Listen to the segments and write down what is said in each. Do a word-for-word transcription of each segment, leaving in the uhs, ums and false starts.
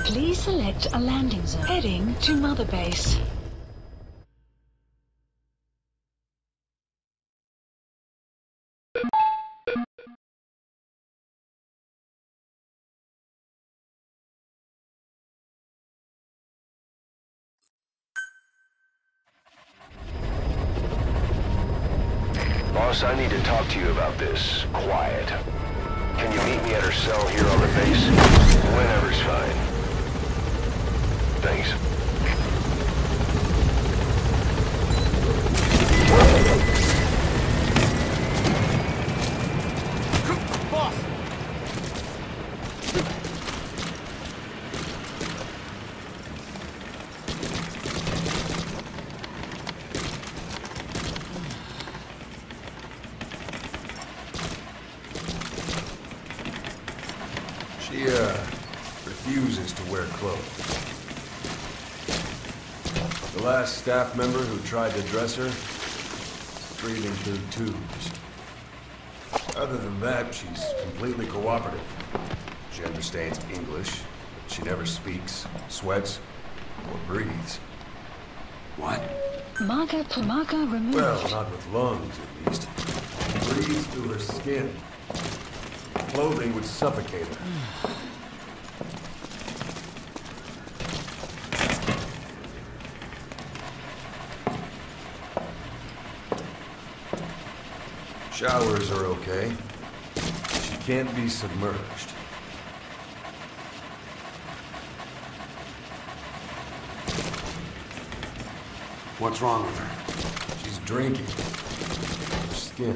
Please select a landing zone. Heading to Mother Base. Boss, I need to talk to you about this. Quiet. Can you meet me at her cell here on the base? Whenever's fine. Thanks. Boss! She, uh, refuses to wear clothes. The last staff member who tried to dress her, breathing through tubes. Other than that, she's completely cooperative. She understands English, but she never speaks, sweats, or breathes. What? Marker to marker removed. Well, not with lungs, at least. She breathes through her skin. Clothing would suffocate her. Showers are okay. She can't be submerged. What's wrong with her? She's drinking. Her skin.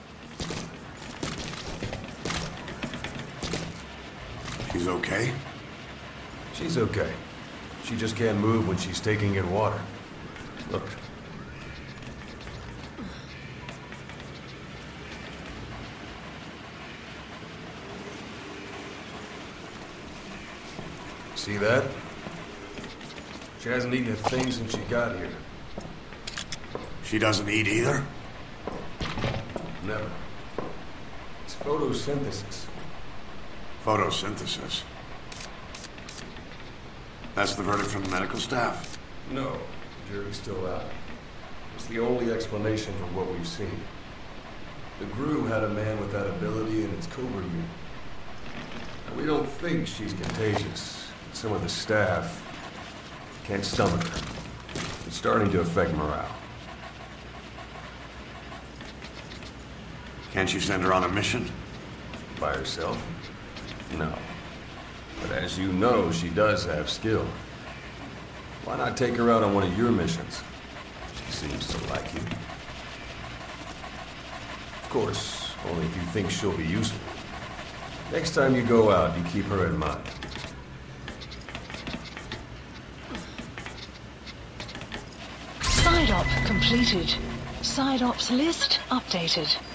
She's okay? She's okay. She just can't move when she's taking in water. Look. See that? She hasn't eaten a thing since she got here. She doesn't eat either? Never. It's photosynthesis. Photosynthesis. That's the verdict from the medical staff? No, the jury's still out. It's the only explanation for what we've seen. The G R U had a man with that ability in its Cobra unit. And we don't think she's contagious. Some of the staff can't stomach her. It's starting to affect morale. Can't you send her on a mission? By herself? No. But as you know, she does have skill. Why not take her out on one of your missions? She seems to like you. Of course, only if you think she'll be useful. Next time you go out, you keep her in mind. Side op completed. Side ops list updated.